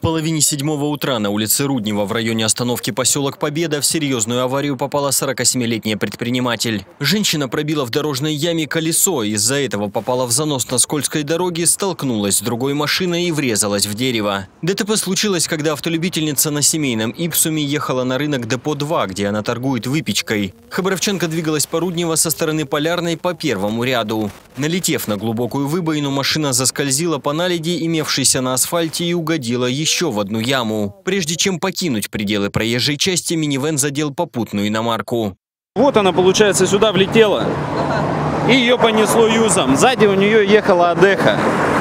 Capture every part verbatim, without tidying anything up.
В половине седьмого утра на улице Руднева в районе остановки поселок Победа в серьезную аварию попала сорокасемилетняя предприниматель. Женщина пробила в дорожной яме колесо, из-за этого попала в занос на скользкой дороге, столкнулась с другой машиной и врезалась в дерево. ДТП случилось, когда автолюбительница на семейном Ипсуме ехала на рынок Депо два, где она торгует выпечкой. Хабаровчанка двигалась по Руднева со стороны Полярной по первому ряду. Налетев на глубокую выбоину, машина заскользила по наледи, имевшейся на асфальте, и угодила еще еще в одну яму. Прежде чем покинуть пределы проезжей части, минивэн задел попутную иномарку. Вот она, получается, сюда влетела. И ее понесло юзом. Сзади у нее ехала Адеха.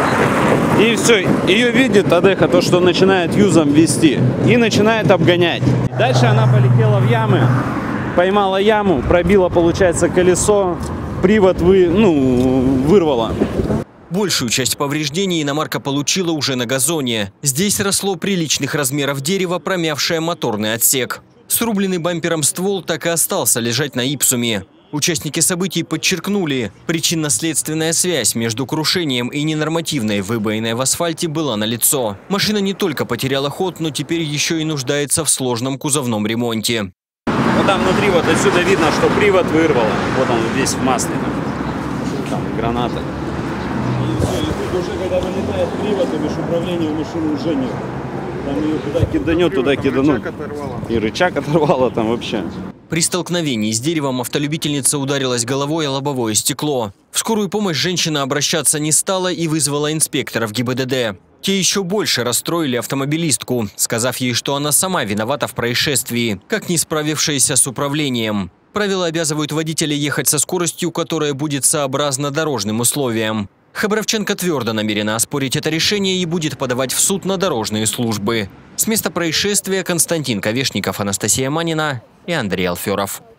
И все, ее видит Адеха, то, что начинает юзом вести. И начинает обгонять. Дальше она полетела в ямы. Поймала яму, пробила, получается, колесо. Привод вы, ну, вырвала. Большую часть повреждений иномарка получила уже на газоне. Здесь росло приличных размеров дерево, промявшее моторный отсек. Срубленный бампером ствол так и остался лежать на Ипсуме. Участники событий подчеркнули, причинно-следственная связь между крушением и ненормативной выбоиной в асфальте была налицо. Машина не только потеряла ход, но теперь еще и нуждается в сложном кузовном ремонте. Вот там внутри, вот отсюда видно, что привод вырвало. Вот он весь в масле. Там граната. Уже когда вылетает привод, и бишь управления машины уже нет. Там ее туда киданет, туда киданут. И рычаг оторвало там вообще. При столкновении с деревом автолюбительница ударилась головой о лобовое стекло. В скорую помощь женщина обращаться не стала и вызвала инспекторов ГИБДД. Те еще больше расстроили автомобилистку, сказав ей, что она сама виновата в происшествии, как не справившаяся с управлением. Правила обязывают водителя ехать со скоростью, которая будет сообразна дорожным условиям. Хабаровчанка твердо намерена оспорить это решение и будет подавать в суд на дорожные службы. С места происшествия Константин Ковешников, Анастасия Манина и Андрей Алферов.